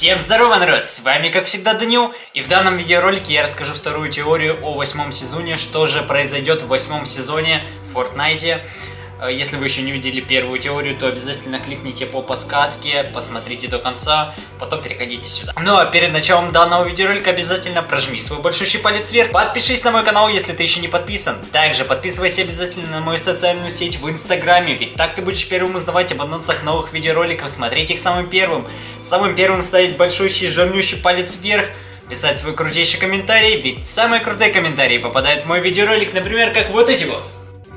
Всем здорово, народ! С вами, как всегда, Данил. И в данном видеоролике я расскажу вторую теорию о 8-м сезоне, что же произойдет в 8-м сезоне в Fortnite. Если вы еще не видели первую теорию, то обязательно кликните по подсказке, посмотрите до конца, потом переходите сюда. Ну а перед началом данного видеоролика обязательно прожми свой большущий палец вверх, подпишись на мой канал, если ты еще не подписан. Также подписывайся обязательно на мою социальную сеть в Инстаграме, ведь так ты будешь первым узнавать об анонсах новых видеороликов, смотреть их самым первым ставить большущий жирнющий палец вверх, писать свой крутейший комментарий, ведь самые крутые комментарии попадают в мой видеоролик, например, как вот эти вот.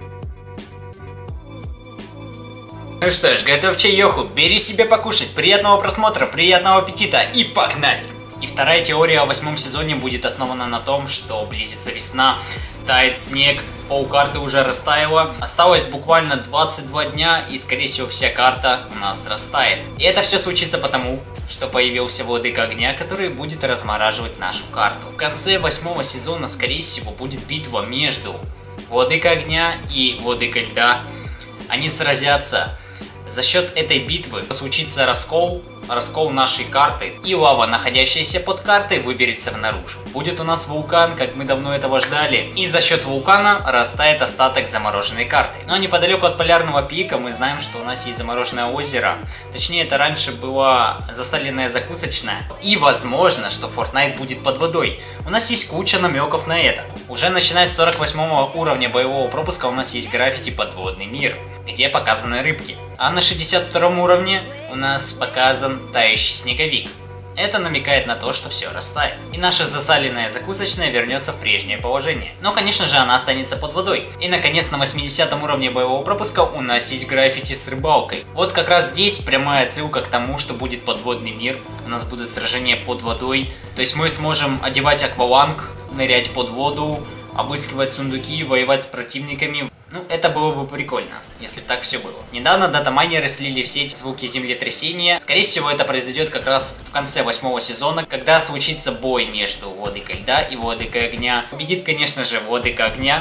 Ну что ж, готовь чаёху, бери себе покушать, приятного просмотра, приятного аппетита и погнали! И вторая теория о 8-м сезоне будет основана на том, что близится весна, тает снег, пол-карты уже растаяла, осталось буквально 22 дня и скорее всего вся карта у нас растает. И это все случится потому, что появился Владыка Огня, который будет размораживать нашу карту. В конце 8-го сезона скорее всего будет битва между Владыкой Огня и Владыкой Льда. Они сразятся. За счет этой битвы случится раскол нашей карты, и лава, находящаяся под картой, выберется наружу. Будет у нас вулкан, как мы давно этого ждали, и за счет вулкана растает остаток замороженной карты. Но неподалеку от полярного пика мы знаем, что у нас есть замороженное озеро, точнее это раньше была засаленная закусочная, и возможно, что Fortnite будет под водой. У нас есть куча намеков на это. Уже начиная с 48 уровня боевого пропуска у нас есть граффити «Подводный мир», где показаны рыбки. А на 62 уровне у нас показан тающий снеговик. Это намекает на то, что все растает. И наша засаленная закусочная вернется в прежнее положение. Но, конечно же, она останется под водой. И, наконец, на 80 уровне боевого пропуска у нас есть граффити с рыбалкой. Вот как раз здесь прямая отсылка к тому, что будет подводный мир. У нас будут сражения под водой. То есть мы сможем одевать акваланг, нырять под воду, обыскивать сундуки, воевать с противниками. Ну, это было бы прикольно, если бы так все было. Недавно датамайнеры слили все эти звуки землетрясения. Скорее всего, это произойдет как раз в конце 8-го сезона, когда случится бой между Владыкой Льда и Владыкой Огня. Победит, конечно же, Владыка Огня.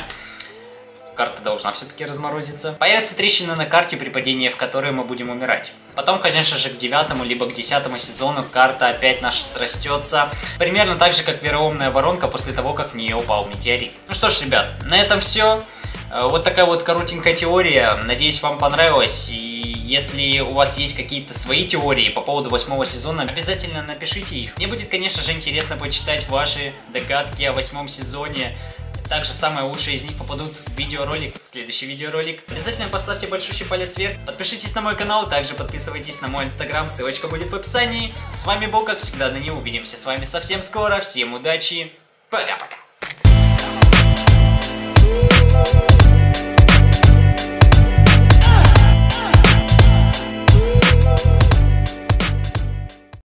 Карта должна все-таки разморозиться. Появятся трещины на карте, при падении в которые мы будем умирать. Потом, конечно же, к 9-му либо к 10-му сезону карта опять наша срастется. Примерно так же, как вероломная воронка после того, как в нее упал метеорит. Ну что ж, ребят, на этом все. Вот такая вот коротенькая теория. Надеюсь, вам понравилось. И если у вас есть какие-то свои теории по поводу 8-го сезона, обязательно напишите их. Мне будет, конечно же, интересно почитать ваши догадки о 8-м сезоне. Также самые лучшие из них попадут в видеоролик, в следующий видеоролик. Обязательно поставьте большущий палец вверх, подпишитесь на мой канал, также подписывайтесь на мой инстаграм, ссылочка будет в описании. С вами был, как всегда, Данил, увидимся с вами совсем скоро, всем удачи, пока-пока.